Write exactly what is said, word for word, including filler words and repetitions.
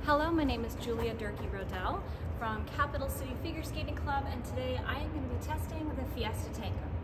Hello, my name is Julia Durkee-Rodell from Capital City Figure Skating Club, and today I am going to be testing the Fiesta Tango.